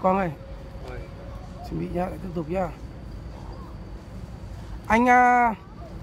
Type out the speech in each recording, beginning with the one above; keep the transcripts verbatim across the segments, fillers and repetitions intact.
Quang ơi. Chuẩn bị nhá, lại tiếp tục nhá. Anh uh...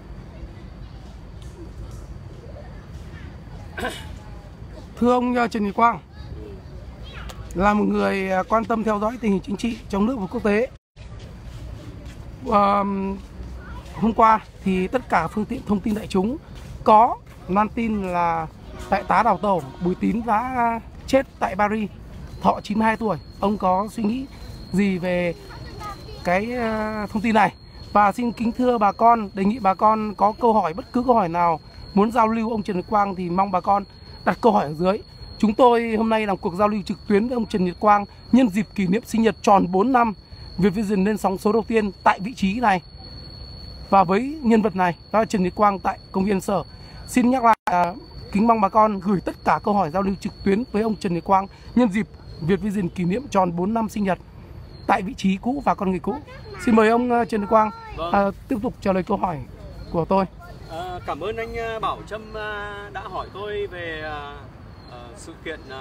thưa ông uh, Trần Nhật Quang, là một người quan tâm theo dõi tình hình chính trị trong nước và quốc tế. Uh, hôm qua thì tất cả phương tiện thông tin đại chúng có loan tin là đại tá đào tẩu Bùi Tín đã chết tại Paris, thọ chín mươi hai tuổi. Ông có suy nghĩ gì về cái uh, thông tin này? Và xin kính thưa bà con, đề nghị bà con có câu hỏi, bất cứ câu hỏi nào muốn giao lưu ông Trần Nhật Quang thì mong bà con đặt câu hỏi ở dưới. Chúng tôi hôm nay làm cuộc giao lưu trực tuyến với ông Trần Nhật Quang nhân dịp kỷ niệm sinh nhật tròn bốn năm Việt Vision lên sóng số đầu tiên tại vị trí này. Và với nhân vật này, đó là Trần Nhật Quang tại công viên Sở. Xin nhắc lại, à, kính mong bà con gửi tất cả câu hỏi giao lưu trực tuyến với ông Trần Nhật Quang nhân dịp Việt Vision kỷ niệm tròn bốn năm sinh nhật tại vị trí cũ và con người cũ. Xin mời ông uh, Trần Nhật Quang vâng. à, tiếp tục trả lời câu hỏi của tôi. À, cảm ơn anh Bảo Trâm uh, đã hỏi tôi về uh, uh, sự kiện uh,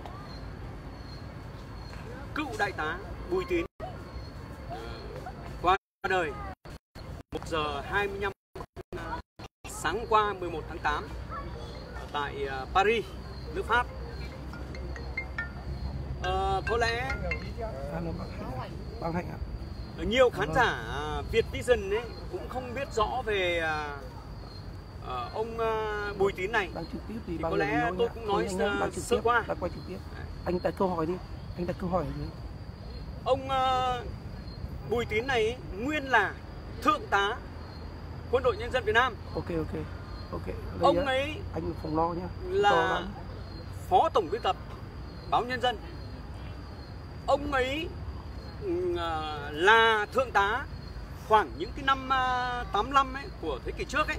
cựu đại tá Bùi Tín uh, qua đời một giờ hai mươi lăm sáng qua mười một tháng tám tại uh, Paris, nước Pháp. Uh, có lẽ Bằng Hạnh ạ. Nhiều khán giả Việt Vision ấy cũng không biết rõ về uh, uh, ông uh, Bùi Tín này. Đang trực tiếp thì, thì có lẽ tôi cũng nói uh, sơ qua. Đang quay trực tiếp. Anh đặt câu hỏi đi. Anh đặt câu hỏi đi. Ông uh, Bùi Tín này ấy, nguyên là thượng tá Quân đội Nhân dân Việt Nam. Ok ok ok. Đây ông nhá. ấy anh phòng lo nhá. Là phó tổng biên tập báo Nhân dân. Ông ấy uh, là thượng tá khoảng những cái năm uh, tám mươi lăm ấy, của thế kỷ trước ấy,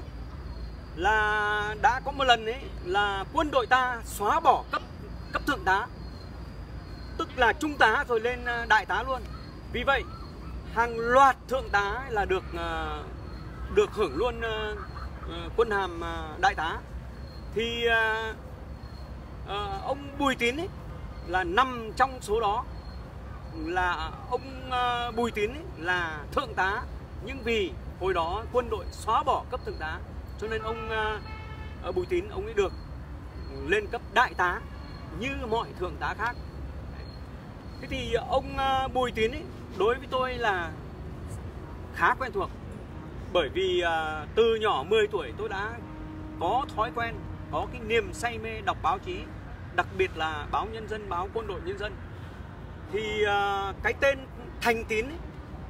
là đã có một lần ấy là quân đội ta xóa bỏ cấp cấp thượng tá, tức là trung tá rồi lên uh, đại tá luôn. Vì vậy hàng loạt thượng tá là được uh, được hưởng luôn uh, uh, quân hàm uh, đại tá. Thì uh, uh, ông Bùi Tín ấy là nằm trong số đó. Là ông uh, Bùi Tín ấy là thượng tá, nhưng vì hồi đó quân đội xóa bỏ cấp thượng tá cho nên ông uh, Bùi Tín ông ấy được lên cấp đại tá như mọi thượng tá khác. Thế thì ông uh, Bùi Tín ấy đối với tôi là khá quen thuộc, bởi vì uh, từ nhỏ mười tuổi tôi đã có thói quen, có cái niềm say mê đọc báo chí, đặc biệt là báo Nhân dân, báo Quân đội Nhân dân. Thì uh, cái tên Thành Tín ấy,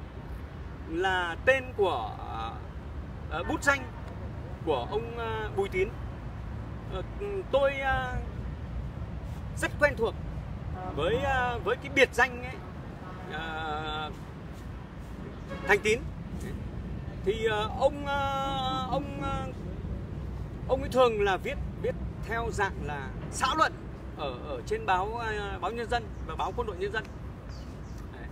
là tên của uh, bút danh của ông uh, Bùi Tín. Uh, tôi uh, rất quen thuộc với uh, với cái biệt danh ấy, uh, Thành Tín. Thì uh, ông uh, ông uh, ông ấy thường là viết viết theo dạng là xã luận ở ở trên báo uh, báo Nhân dân và báo Quân đội Nhân dân. Đấy.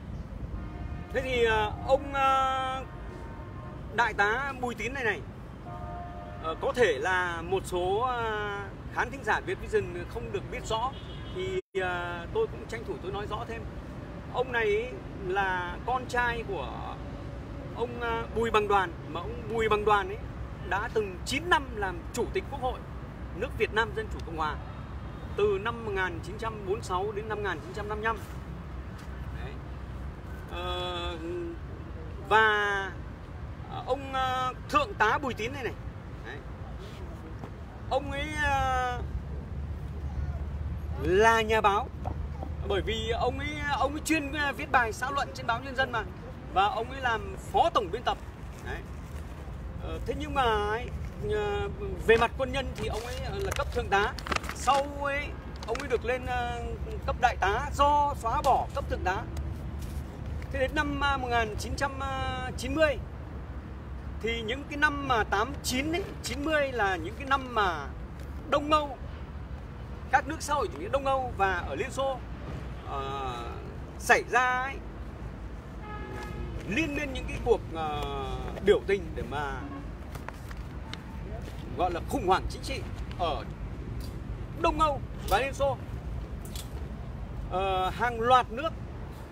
Thế thì uh, ông uh, đại tá Bùi Tín này này uh, có thể là một số uh, khán thính giả Việt Vision không được biết rõ, thì uh, tôi cũng tranh thủ tôi nói rõ thêm. Ông này là con trai của ông uh, Bùi Bằng Đoàn, mà ông Bùi Bằng Đoàn ấy đã từng chín năm làm chủ tịch Quốc hội nước Việt Nam Dân Chủ Cộng Hòa từ năm một nghìn chín trăm bốn mươi sáu đến năm một nghìn chín trăm năm mươi lăm. Đấy. Ờ, và ông uh, thượng tá Bùi Tín này này, đấy, ông ấy uh, là nhà báo, bởi vì ông ấy ông ấy chuyên viết bài xã luận trên báo Nhân dân mà, và ông ấy làm phó tổng biên tập. Đấy. Ờ, thế nhưng mà ấy, về mặt quân nhân thì ông ấy là cấp thượng tá, sau ấy ông ấy được lên uh, cấp đại tá do xóa bỏ cấp thượng tá. Thế đến năm uh, một nghìn chín trăm chín mươi thì những cái năm mà tám chín ấy, chín mươi là những cái năm mà Đông Âu, các nước xã hội chủ nghĩa Đông Âu và ở Liên Xô uh, xảy ra ấy, liên miên những cái cuộc uh, biểu tình để mà gọi là khủng hoảng chính trị ở Đông Âu và Liên Xô. Uh, hàng loạt nước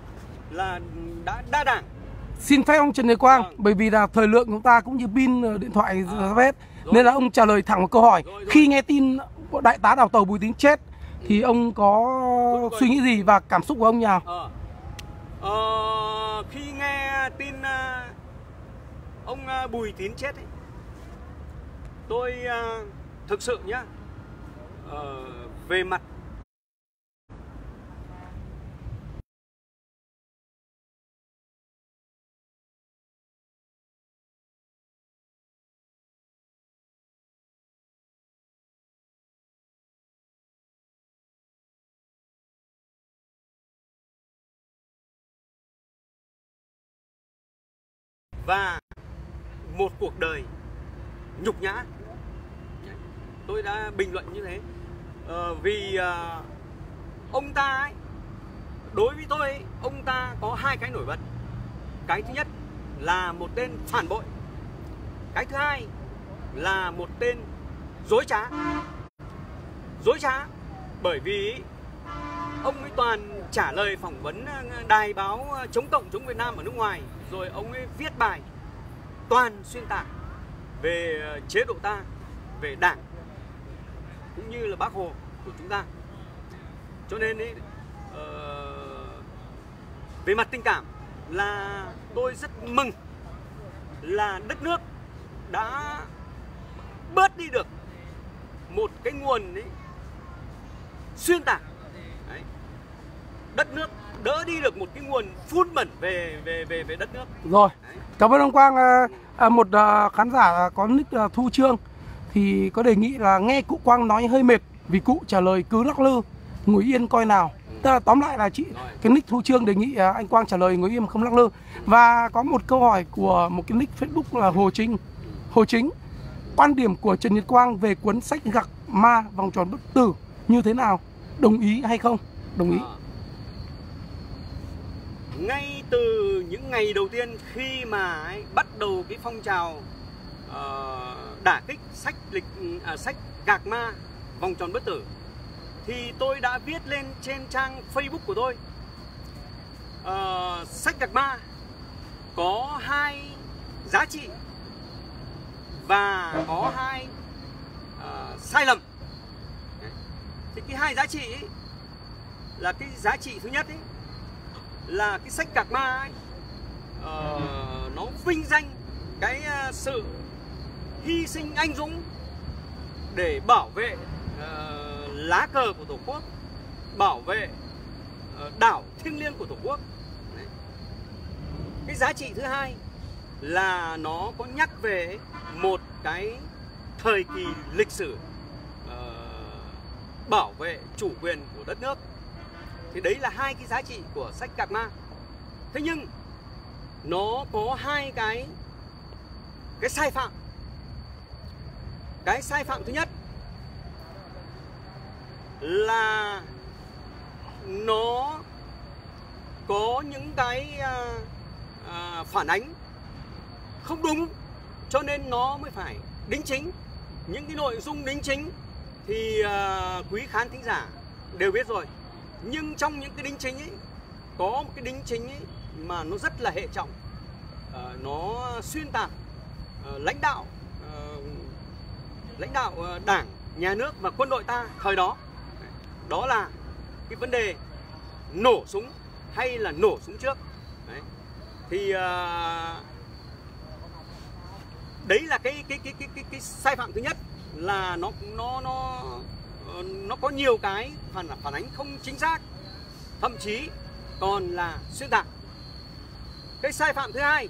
là đã đa đảng. Xin phép ông Trần Nhật Quang, Vâng. bởi vì là thời lượng chúng ta cũng như pin điện thoại À, ra hết, rồi. nên là ông trả lời thẳng một câu hỏi. Rồi, rồi. Khi nghe tin đại tá đào tàu Bùi Tín chết thì ông có Tôi- suy nghĩ gì và cảm xúc của ông nào? Ờ. Ờ, khi nghe tin uh, ông uh, Bùi Tín chết ấy, tôi uh, thực sự nhá, ờ, về mặt và một cuộc đời nhục nhã, tôi đã bình luận như thế. Ờ, vì uh, ông ta ấy, đối với tôi ấy, ông ta có hai cái nổi bật. Cái thứ nhất là một tên phản bội, cái thứ hai là một tên dối trá. Dối trá bởi vì ông ấy toàn trả lời phỏng vấn đài báo chống cộng chống Việt Nam ở nước ngoài, rồi ông ấy viết bài toàn xuyên tạc về chế độ ta, về đảng cũng như là Bác Hồ của chúng ta. Cho nên ấy, uh, về mặt tình cảm là tôi rất mừng là đất nước đã bớt đi được một cái nguồn ấy, xuyên tạc. Đấy. Đất nước đỡ đi được một cái nguồn phun bẩn về về về về đất nước. Rồi, Đấy. cảm ơn ông Quang. À, à, một à, khán giả có nick à, Thu Trương thì có đề nghị là nghe cụ Quang nói hơi mệt vì cụ trả lời cứ lắc lư, ngồi yên coi nào. Ừ. Tức là tóm lại là chị Rồi. cái nick Thu Trương đề nghị à, anh Quang trả lời ngồi yên không lắc lư. Và có một câu hỏi của một cái nick Facebook là Hồ Chính. Hồ Chính, quan điểm của Trần Nhật Quang về cuốn sách Gạc Ma Vòng Tròn Bất Tử như thế nào? Đồng ý hay không? Đồng ý. À. Ngay từ những ngày đầu tiên khi mà ấy, bắt đầu cái phong trào uh, đả kích sách lịch à, sách Gạc Ma Vòng Tròn Bất Tử thì tôi đã viết lên trên trang Facebook của tôi, uh, sách Gạc Ma có hai giá trị và có hai uh, sai lầm. Đấy. Thì cái hai giá trị ấy, là cái giá trị thứ nhất ấy, là cái sách Gạc Ma ấy, uh, nó vinh danh cái uh, sự hy sinh anh dũng để bảo vệ uh, lá cờ của Tổ quốc, bảo vệ uh, đảo thiêng liêng của Tổ quốc. Đấy. Cái giá trị thứ hai là nó có nhắc về một cái thời kỳ lịch sử uh, bảo vệ chủ quyền của đất nước. Thì đấy là hai cái giá trị của sách Gạc Ma. Thế nhưng nó có hai cái cái sai phạm. Cái sai phạm thứ nhất là nó có những cái à, à, phản ánh không đúng, cho nên nó mới phải đính chính. Những cái nội dung đính chính thì à, quý khán thính giả đều biết rồi. Nhưng trong những cái đính chính ấy, có một cái đính chính ấy mà nó rất là hệ trọng, à, nó xuyên tạc à, lãnh đạo à, lãnh đạo à, đảng, nhà nước và quân đội ta thời đó. Đó là cái vấn đề nổ súng hay là nổ súng trước. Đấy. Thì à, đấy là cái cái cái cái cái, cái sai phạm thứ nhất, là nó nó nó nó có nhiều cái phản phản ánh không chính xác, thậm chí còn là xuyên tạc. Cái sai phạm thứ hai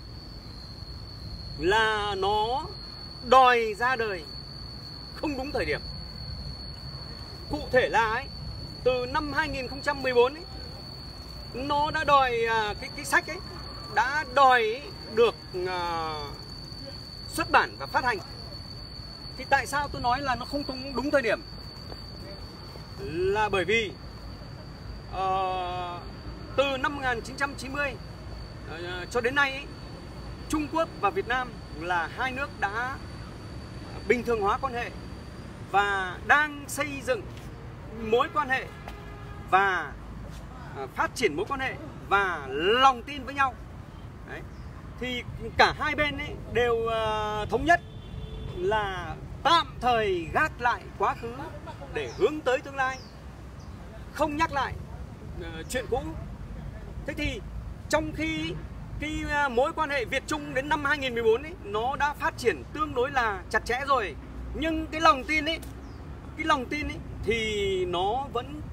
là nó đòi ra đời không đúng thời điểm. Cụ thể là ấy, từ năm hai nghìn không trăm mười bốn ấy, nó đã đòi cái cái sách ấy đã đòi được uh, xuất bản và phát hành. Thì tại sao tôi nói là nó không đúng, đúng thời điểm? Là bởi vì uh, từ năm một nghìn chín trăm chín mươi uh, cho đến nay ấy, Trung Quốc và Việt Nam là hai nước đã bình thường hóa quan hệ và đang xây dựng mối quan hệ và uh, phát triển mối quan hệ và lòng tin với nhau. Đấy. Thì cả hai bên ấy đều uh, thống nhất là tạm thời gác lại quá khứ để hướng tới tương lai, không nhắc lại uh, chuyện cũ. Thế thì trong khi cái uh, mối quan hệ Việt Trung đến năm hai nghìn mười bốn ấy, nó đã phát triển tương đối là chặt chẽ rồi, nhưng cái lòng tin ấy, cái lòng tin ấy thì nó vẫn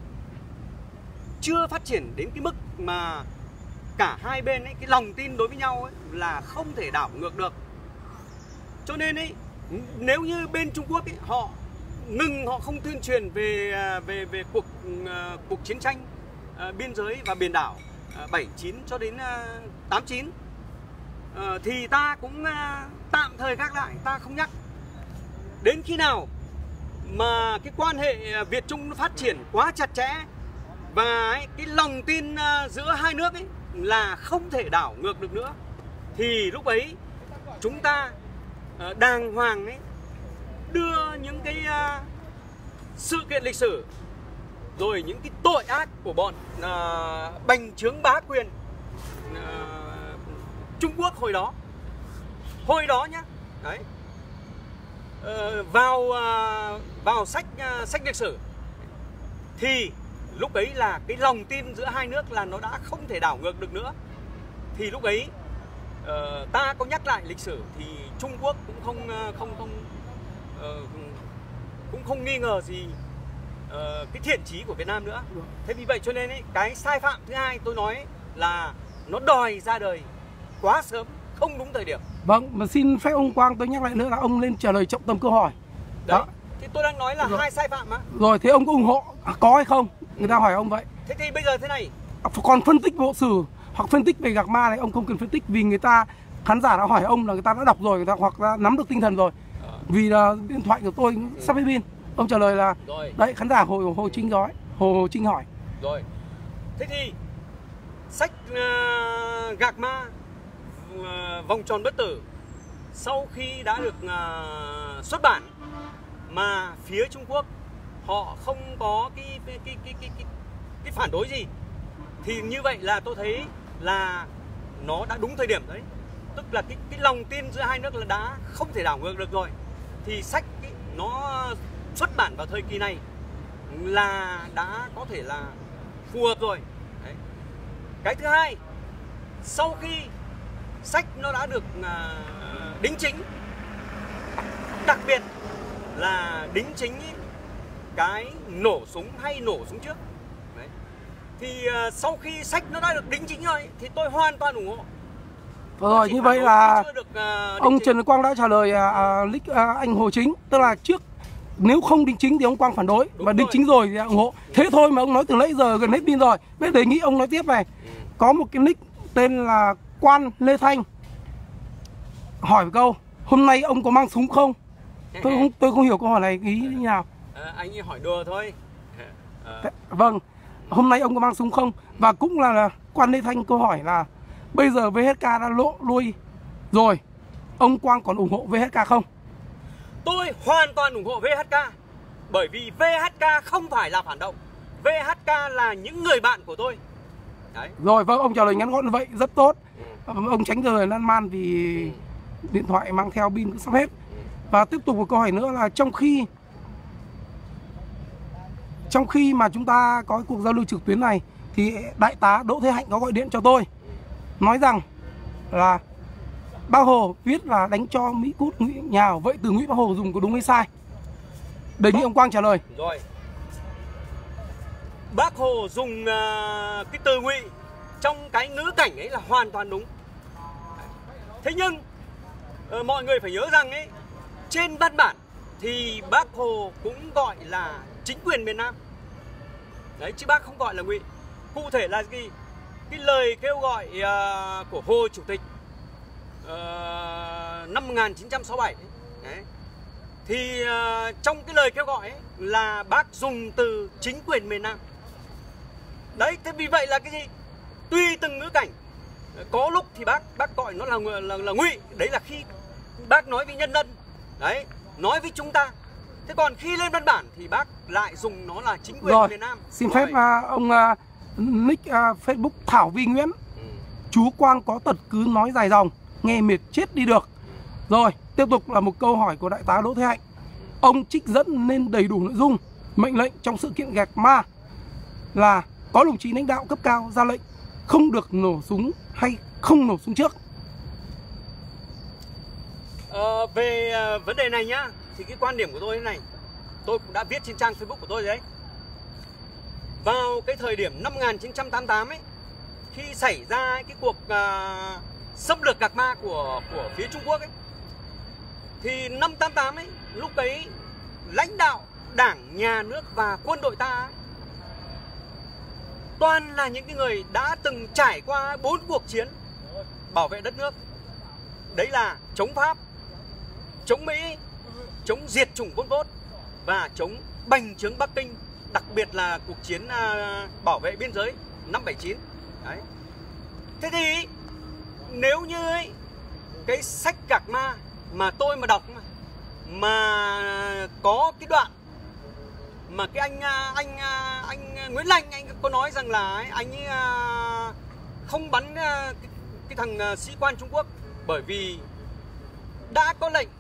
chưa phát triển đến cái mức mà cả hai bên ấy, cái lòng tin đối với nhau ấy là không thể đảo ngược được. Cho nên ấy, nếu như bên Trung Quốc ấy, họ ngừng, họ không tuyên truyền về về về cuộc uh, cuộc chiến tranh uh, biên giới và biển đảo uh, bảy chín cho đến uh, tám chín, uh, thì ta cũng uh, tạm thời gác lại, ta không nhắc. Đến khi nào mà cái quan hệ Việt Trung nó phát triển quá chặt chẽ và ấy, cái lòng tin uh, giữa hai nước ấy là không thể đảo ngược được nữa, thì lúc ấy chúng ta uh, đàng hoàng ấy đưa những cái uh, sự kiện lịch sử rồi những cái tội ác của bọn uh, bành trướng bá quyền uh, Trung Quốc hồi đó hồi đó nhá, đấy, uh, vào uh, vào sách uh, sách lịch sử, thì lúc ấy là cái lòng tin giữa hai nước là nó đã không thể đảo ngược được nữa. Thì lúc ấy uh, ta có nhắc lại lịch sử thì Trung Quốc cũng không không không uh, cũng không nghi ngờ gì uh, cái thiện chí của Việt Nam nữa. Thế vì vậy cho nên ấy, cái sai phạm thứ hai tôi nói là nó đòi ra đời quá sớm, không đúng thời điểm. Vâng, mà xin phép ông Quang tôi nhắc lại nữa là ông lên trả lời trọng tâm câu hỏi. Đấy. Đó. Thì tôi đang nói là rồi. Hai sai phạm mà. Rồi, thế ông có ủng hộ có hay không? Người ta hỏi ông vậy. Thế thì bây giờ thế này, còn phân tích bộ sử hoặc phân tích về Gạc Ma này ông không cần phân tích, vì người ta, khán giả đã hỏi ông là người ta đã đọc rồi, người ta hoặc là nắm được tinh thần rồi. À. Vì là điện thoại của tôi ừ. sắp hết pin. Ông trả lời là rồi. Đấy, khán giả Hồ Hồ Trinh nói, Hồ, Hồ Trinh hỏi. Rồi. Thế thì sách uh, Gạc Ma uh, Vòng Tròn Bất Tử sau khi đã được uh, xuất bản mà phía Trung Quốc họ không có cái cái cái cái cái, cái, cái phản đối gì, thì như vậy là tôi thấy là nó đã đúng thời điểm đấy. Tức là cái cái lòng tin giữa hai nước là đã không thể đảo ngược được rồi. Thì sách cái, nó xuất bản vào thời kỳ này là đã có thể là phù hợp rồi. Đấy. Cái thứ hai, sau khi sách nó đã được uh, đính chính, đặc biệt là đính chính ý, cái nổ súng hay nổ súng trước. Đấy. Thì uh, sau khi sách nó đã được đính chính rồi thì tôi hoàn toàn ủng hộ. Rồi, như vậy là được, uh, ông chính. Trần Quang đã trả lời uh, uh, uh, anh Hồ Chính, tức là trước nếu không đính chính thì ông Quang phản đối, đúng và đính chính rồi thì ủng hộ. Thế thôi mà ông nói từ nãy giờ gần hết pin rồi. Bây giờ đề nghị ông nói tiếp này. Ừ. Có một cái nick tên là Quan Lê Thanh hỏi một câu: hôm nay ông có mang súng không? Tôi không tôi không hiểu câu hỏi này ý như nào. À, anh ấy hỏi đùa thôi. À. Vâng, hôm nay ông có mang súng không? Và cũng là, là Quan Lê Thanh câu hỏi là bây giờ vê hát ca đã lộ lui rồi, ông Quang còn ủng hộ vê hát ca không? Tôi hoàn toàn ủng hộ vê hát ca, bởi vì vê hát ca không phải là phản động. vê hát ca là những người bạn của tôi. Đấy. Rồi, vâng, ông trả lời ngắn gọn như vậy rất tốt. Ừ. Ông tránh lời lan man vì ừ. điện thoại mang theo pin cũng sắp hết. Ừ. Và tiếp tục một câu hỏi nữa là trong khi trong khi mà chúng ta có cuộc giao lưu trực tuyến này thì đại tá Đỗ Thế Hạnh có gọi điện cho tôi nói rằng là Bác Hồ viết là đánh cho Mỹ cút Ngụy nhào, vậy từ Ngụy Bác Hồ dùng có đúng hay sai? Đề nghị ông Quang trả lời. Rồi. Bác Hồ dùng uh, cái từ Ngụy trong cái ngữ cảnh ấy là hoàn toàn đúng. Thế nhưng uh, mọi người phải nhớ rằng ấy, trên văn bản thì Bác Hồ cũng gọi là chính quyền miền Nam. Đấy, chứ bác không gọi là Ngụy. Cụ thể là gì? Cái lời kêu gọi uh, của Hồ Chủ tịch uh, năm một nghìn chín trăm sáu mươi bảy ấy. Đấy. Thì uh, trong cái lời kêu gọi ấy, là bác dùng từ chính quyền miền Nam. Đấy, thế vì vậy là cái gì? Tùy từng ngữ cảnh, có lúc thì bác bác gọi nó là là, là Ngụy, đấy là khi bác nói với nhân dân, đấy, nói với chúng ta. Thế còn khi lên văn bản thì bác lại dùng nó là chính quyền rồi, miền Nam. Xin rồi. phép uh, ông uh, nick uh, Facebook Thảo Vi Nguyễn. Ừ. Chú Quang có tật cứ nói dài dòng, nghe mệt chết đi được. Rồi, tiếp tục là một câu hỏi của đại tá Đỗ Thế Hạnh. Ông trích dẫn nên đầy đủ nội dung mệnh lệnh trong sự kiện Gạc Ma là có đồng chí lãnh đạo cấp cao ra lệnh không được nổ súng hay không nổ súng trước. Ờ, về uh, vấn đề này nhá, thì cái quan điểm của tôi thế này, tôi cũng đã viết trên trang Facebook của tôi đấy. Vào cái thời điểm năm một nghìn chín trăm tám mươi tám ấy, khi xảy ra cái cuộc uh, xâm lược Gạc Ma của của phía Trung Quốc ấy, thì năm tám tám ấy, lúc ấy lãnh đạo Đảng, Nhà nước và quân đội ta ấy, toàn là những cái người đã từng trải qua bốn cuộc chiến bảo vệ đất nước. Đấy là chống Pháp, chống Mỹ, chống diệt chủng Pol Pot và chống bành trướng Bắc Kinh, đặc biệt là cuộc chiến uh, bảo vệ biên giới năm bảy chín. Đấy. Thế thì nếu như ấy, cái sách Gạc Ma mà tôi mà đọc mà, mà có cái đoạn mà cái anh anh anh Nguyễn Lanh anh có nói rằng là ấy, anh ấy không bắn cái, cái thằng sĩ quan Trung Quốc bởi vì đã có lệnh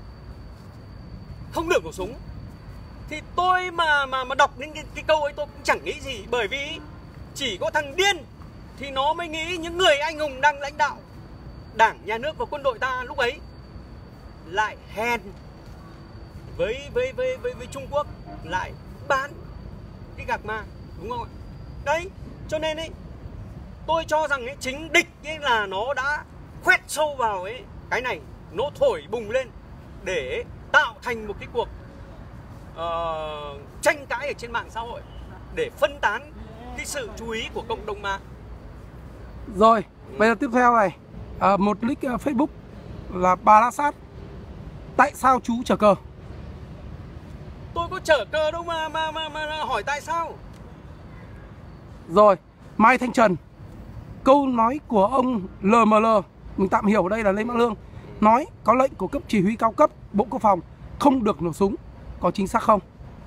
không được nổ súng, thì tôi mà mà mà đọc đến cái, cái câu ấy tôi cũng chẳng nghĩ gì, bởi vì chỉ có thằng điên thì nó mới nghĩ những người anh hùng đang lãnh đạo Đảng, Nhà nước và quân đội ta lúc ấy lại hèn với với với với với Trung Quốc, lại bán cái Gạc Ma, đúng không ạ? Đấy, cho nên ấy tôi cho rằng ấy chính địch ấy là nó đã khoét sâu vào ấy cái này, nó thổi bùng lên để tạo thành một cái cuộc uh, tranh cãi ở trên mạng xã hội để phân tán cái sự chú ý của cộng đồng mạng. Rồi, bây giờ tiếp theo này, à, một nick uh, Facebook là Bà La Sát. Tại sao chú chở cờ? Tôi có chở cờ đâu mà mà mà, mà hỏi tại sao. Rồi, Mai Thanh Trần. Câu nói của ông lờ em lờ, mình tạm hiểu ở đây là Lê Mã Lương, nói có lệnh của cấp chỉ huy cao cấp Bộ Quốc phòng không được nổ súng, có chính xác không?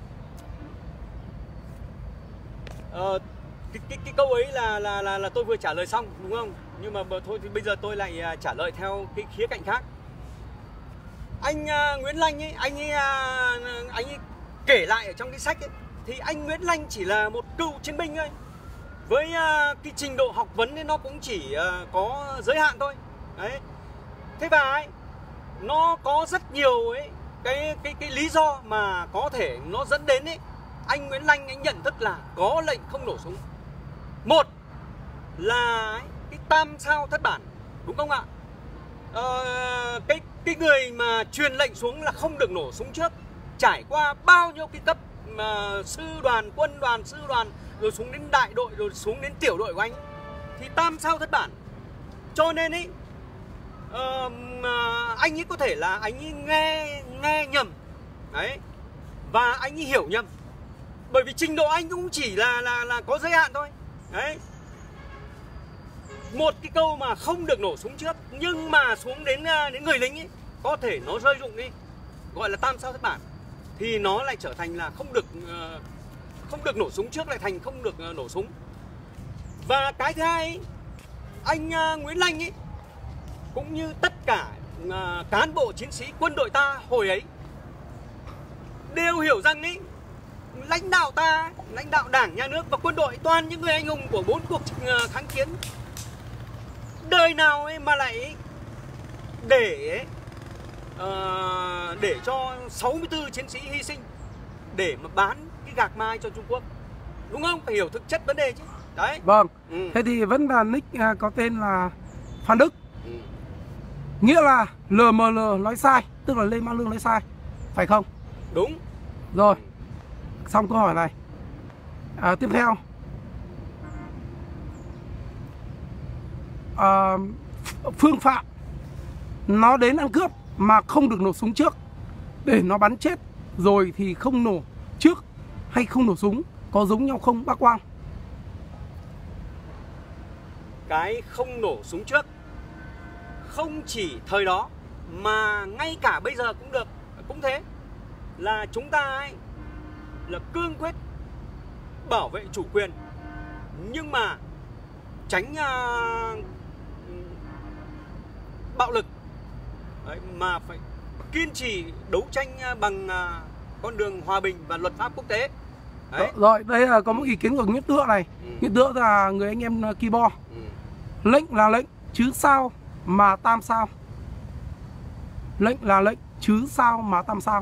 Ờ, cái, cái, cái câu ấy là, là là là tôi vừa trả lời xong, đúng không? Nhưng mà thôi thì bây giờ tôi lại trả lời theo cái khía cạnh khác. Anh uh, Nguyễn Lanh ấy, anh ấy, uh, anh ấy kể lại ở trong cái sách ấy, thì anh Nguyễn Lanh chỉ là một cựu chiến binh thôi, với uh, cái trình độ học vấn ấy nó cũng chỉ uh, có giới hạn thôi. Đấy. Thế và ấy, nó có rất nhiều ấy cái cái cái lý do mà có thể nó dẫn đến ấy anh Nguyễn Lanh anh nhận thức là có lệnh không nổ súng. Một là ấy, cái tam sao thất bản, đúng không ạ? Ờ, cái cái người mà truyền lệnh xuống là không được nổ súng trước, trải qua bao nhiêu cái cấp mà sư đoàn, quân đoàn, sư đoàn, rồi xuống đến đại đội, rồi xuống đến tiểu đội của anh, thì tam sao thất bản. Cho nên ấy uh, anh ấy có thể là anh ấy nghe nghe nhầm đấy, và anh ấy hiểu nhầm, bởi vì trình độ anh cũng chỉ là là là có giới hạn thôi. Đấy, một cái câu mà không được nổ súng trước, nhưng mà xuống đến đến người lính ấy có thể nó rơi rụng đi, gọi là tam sao thất bản, thì nó lại trở thành là không được không được nổ súng trước, lại thành không được nổ súng. Và cái thứ hai ấy, anh Nguyễn Lanh ấy cũng như tất cả cán bộ chiến sĩ quân đội ta hồi ấy đều hiểu rằng ấy, lãnh đạo ta, lãnh đạo Đảng, Nhà nước và quân đội toàn những người anh hùng của bốn cuộc kháng chiến, đời nào ấy mà lại để uh, để cho sáu mươi tư chiến sĩ hy sinh để mà bán cái Gạc Ma cho Trung Quốc, đúng không? Phải hiểu thực chất vấn đề chứ. Đấy. Vâng. Ừ. Thế thì vẫn là nick uh, có tên là Phan Đức. Ừ. Nghĩa là lờ em lờ nói sai, tức là Lê Mã Lương nói sai, phải không? Đúng. Rồi, xong câu hỏi này. À, tiếp theo, à, Phương Phạm nó đến ăn cướp mà không được nổ súng trước để nó bắn chết rồi thì không nổ trước hay không nổ súng, có giống nhau không bác Quang? Cái không nổ súng trước không chỉ thời đó mà ngay cả bây giờ cũng được, cũng thế, là chúng ta ấy là cương quyết bảo vệ chủ quyền, nhưng mà tránh uh, bạo lực. Đấy, mà phải kiên trì đấu tranh bằng uh, con đường hòa bình và luật pháp quốc tế. Đấy. Rồi, đây là có một ý kiến của Nguyễn Tựa này. Ừ. Nguyễn Tựa là người anh em keyboard. Ừ. Lệnh là lệnh, chứ sao mà tam sao. Lệnh là lệnh, chứ sao mà tam sao.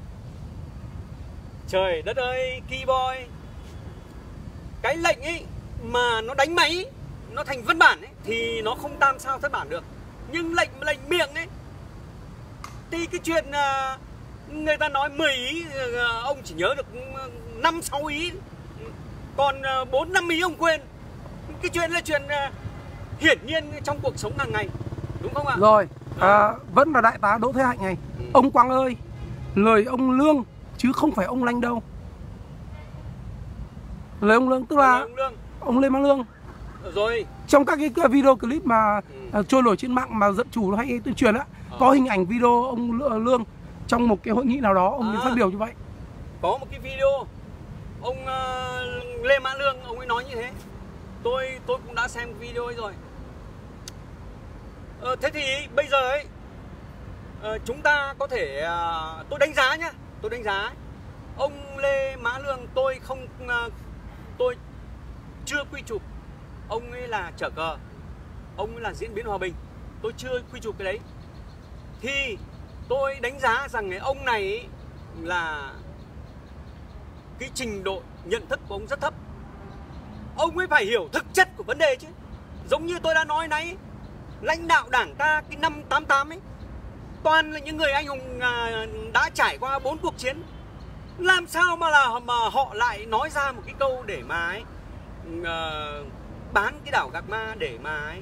Trời đất ơi, keyboard, cái lệnh ấy mà nó đánh máy, nó thành văn bản ấy, thì nó không tam sao thất bản được. Nhưng lệnh lệnh miệng ấy, thì cái chuyện uh, người ta nói mười ý, uh, ông chỉ nhớ được năm sáu ý, còn bốn uh, năm ý ông quên. Cái chuyện là chuyện uh, hiển nhiên trong cuộc sống hàng ngày, đúng không ạ? Rồi, à, vẫn là đại tá Đỗ Thế Hạnh này. Ừ. Ông Quang ơi, lời ông Lương chứ không phải ông Lanh đâu. Lời ông Lương tức là ông, Lương. ông Lê Mang Lương. Rồi. Trong các cái video clip mà ừ. uh, trôi nổi trên mạng mà dẫn chủ hay tuyên truyền á, ờ. có hình ảnh video ông Lương trong một cái hội nghị nào đó ông à, phát biểu như vậy. Có một cái video ông uh, Lê Mã Lương ông ấy nói như thế. Tôi tôi cũng đã xem video ấy rồi. Ờ, thế thì bây giờ ấy uh, chúng ta có thể uh, tôi đánh giá nhá, tôi đánh giá ông Lê Mã Lương tôi không uh, tôi chưa quy chụp ông ấy là chở cờ, ông ấy là diễn biến hòa bình, tôi chưa quy chụp cái đấy. Thì tôi đánh giá rằng cái ông này ấy là cái trình độ nhận thức của ông rất thấp. Ông ấy phải hiểu thực chất của vấn đề chứ. Giống như tôi đã nói nãy, lãnh đạo đảng ta cái năm tám tám ấy toàn là những người anh hùng đã trải qua bốn cuộc chiến. Làm sao mà là mà họ lại nói ra một cái câu để mà ấy, uh, bán cái đảo Gạc Ma để mà ấy,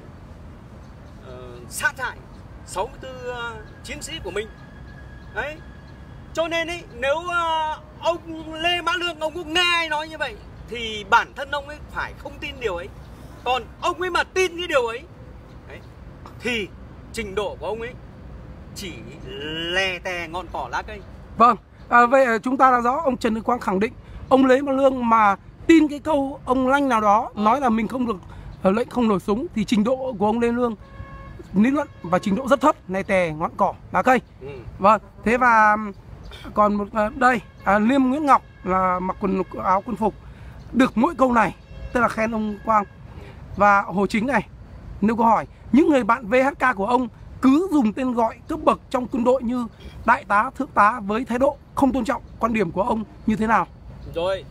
uh, sát hại sáu mươi tư uh, chiến sĩ của mình. Đấy. Cho nên ấy, nếu uh, ông Lê Mã Lương ông cũng nghe ai nói như vậy thì bản thân ông ấy phải không tin điều ấy. Còn ông ấy mà tin cái điều ấy, đấy, thì trình độ của ông ấy chỉ lè tè ngọn cỏ lá cây. Vâng, à, vậy chúng ta đã rõ ông Trần Đại Quang khẳng định ông Lê Mã Lương mà tin cái câu ông Lanh nào đó à. nói là mình không được lệnh không nổ súng thì trình độ của ông Lê Lương lý luận và trình độ rất thấp, lè tè ngọn cỏ lá cây. Ừ. Vâng, thế và còn một đây à, Liêm Nguyễn Ngọc là mặc quần áo quân phục được mỗi câu này, tức là khen ông Quang. Và Hồ Chính này nêu câu hỏi những người bạn vê hát ca của ông cứ dùng tên gọi cấp bậc trong quân đội như đại tá, thượng tá với thái độ không tôn trọng, quan điểm của ông như thế nào? Rồi,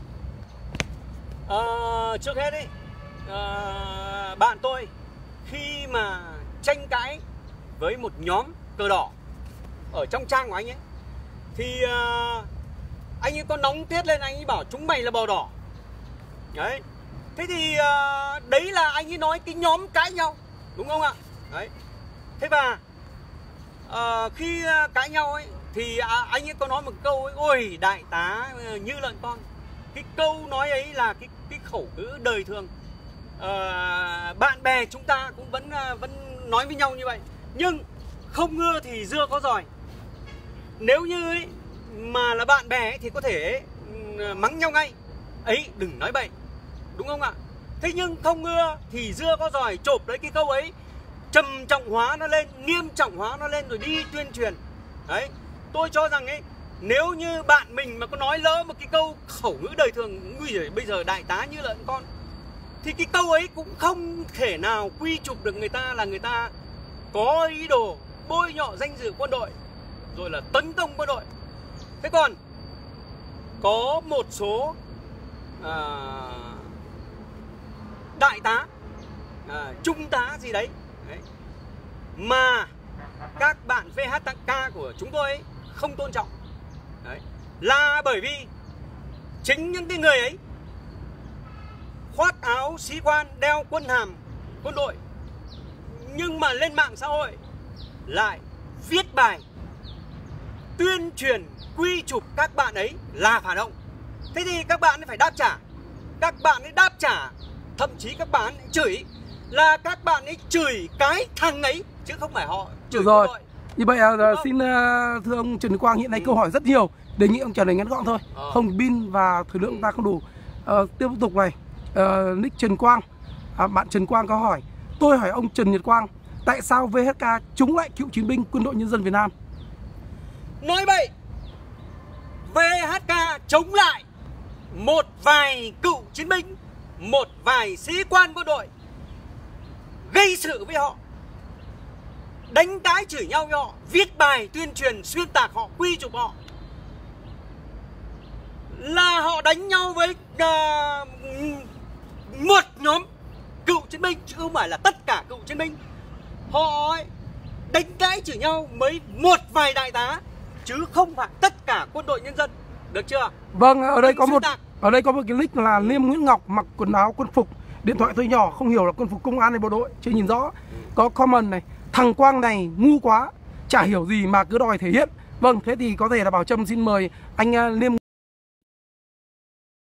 à, trước hết ấy, à, bạn tôi khi mà tranh cãi với một nhóm cờ đỏ ở trong trang của anh ấy thì à, anh ấy có nóng tiết lên, anh ấy bảo chúng mày là bò đỏ. Đấy. Thế thì uh, đấy là anh ấy nói cái nhóm cãi nhau, đúng không ạ? Đấy. Thế và uh, khi uh, cãi nhau ấy thì uh, anh ấy có nói một câu ấy, ôi đại tá uh, như lợn con. Cái câu nói ấy là cái cái khẩu ngữ đời thường. Uh, bạn bè chúng ta cũng vẫn uh, vẫn nói với nhau như vậy. Nhưng không ngưa thì dưa có giỏi. Nếu như ấy, mà là bạn bè ấy, thì có thể ấy, mắng nhau ngay. Ấy đừng nói bậy, đúng không ạ? Thế nhưng không ngưa thì dưa có giỏi, chộp lấy cái câu ấy, trầm trọng hóa nó lên, nghiêm trọng hóa nó lên rồi đi tuyên truyền. Đấy, tôi cho rằng ấy, nếu như bạn mình mà có nói lỡ một cái câu khẩu ngữ đời thường, nguy rồi bây giờ đại tá như lợn con, thì cái câu ấy cũng không thể nào quy chụp được người ta là người ta có ý đồ bôi nhọ danh dự quân đội rồi là tấn công quân đội. Thế còn có một số à, đại tá, à, trung tá gì đấy, đấy mà các bạn vê hát ca của chúng tôi ấy không tôn trọng, đấy, là bởi vì chính những cái người ấy khoác áo sĩ quan, đeo quân hàm quân đội, nhưng mà lên mạng xã hội lại viết bài tuyên truyền quy chụp các bạn ấy là phản động. Thế thì các bạn ấy phải đáp trả. Các bạn ấy đáp trả, thậm chí các bạn ấy chửi là các bạn ấy chửi cái thằng ấy chứ không phải họ chửi rồi. Đội. Như vậy là xin uh, thưa ông Trần Đại Quang, hiện nay ừ. câu hỏi rất nhiều, đề nghị ông trả lời ngắn gọn thôi, ờ. không pin và thời lượng ừ. ta không đủ. Uh, tiếp tục này, uh, nick Trần Quang, à, bạn Trần Quang có hỏi: tôi hỏi ông Trần Nhật Quang, tại sao vê hát ca chống lại cựu chiến binh Quân đội Nhân dân Việt Nam? Nói bậy. vê hát ca chống lại một vài cựu chiến binh, một vài sĩ quan quân đội gây sự với họ, đánh đái chửi nhau với họ, viết bài tuyên truyền xuyên tạc họ, quy chụp họ, là họ đánh nhau với uh, một nhóm cựu chiến binh chứ không phải là tất cả cựu chiến binh. Họ ấy, đánh đái chửi nhau với một vài đại tá chứ không phải tất cả quân đội nhân dân, được chưa? Vâng, ở đây có một ở đây có một cái nick là Liêm Nguyễn Ngọc, mặc quần áo quân phục, điện thoại tôi nhỏ, không hiểu là quân phục công an hay bộ đội, chưa nhìn rõ. Có comment này: thằng Quang này ngu quá, chả hiểu gì mà cứ đòi thể hiện. Vâng, thế thì có thể là Bảo Trâm xin mời anh Liêm